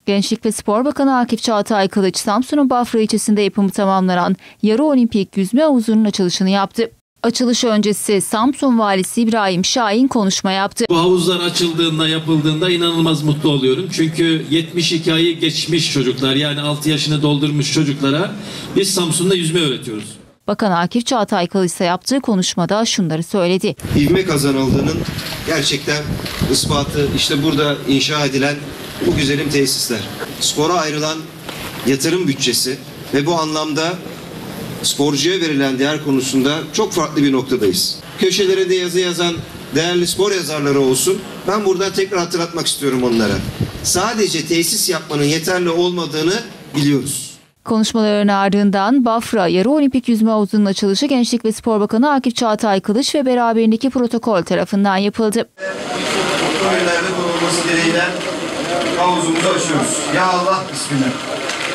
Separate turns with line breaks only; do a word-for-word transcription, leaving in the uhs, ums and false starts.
Gençlik ve Spor Bakanı Akif Çağatay Kılıç, Samsun'un Bafra ilçesinde yapımı tamamlanan yarı olimpik yüzme havuzunun açılışını yaptı. Açılış öncesi Samsun Valisi İbrahim Şahin konuşma yaptı.
Bu havuzlar açıldığında, yapıldığında inanılmaz mutlu oluyorum. Çünkü yetmiş iki ayı geçmiş çocuklar, yani altı yaşını doldurmuş çocuklara biz Samsun'da yüzme öğretiyoruz.
Bakan Akif Çağatay Kılıç ise yaptığı konuşmada şunları söyledi.
İvme kazanıldığının gerçekten ispatı işte burada inşa edilen bu güzelim tesisler. Spora ayrılan yatırım bütçesi ve bu anlamda sporcuya verilen değer konusunda çok farklı bir noktadayız. Köşelere de yazı yazan değerli spor yazarları olsun. Ben buradan tekrar hatırlatmak istiyorum onlara. Sadece tesis yapmanın yeterli olmadığını biliyoruz.
Konuşmaların ardından Bafra Yarı Olimpik Yüzme Havuzu'nun açılışı Gençlik ve Spor Bakanı Akif Çağatay Kılıç ve beraberindeki protokol tarafından yapıldı.
Otomobilerde bulunması dileğiyle havuzumuzu açıyoruz. Ya Allah, bismillah.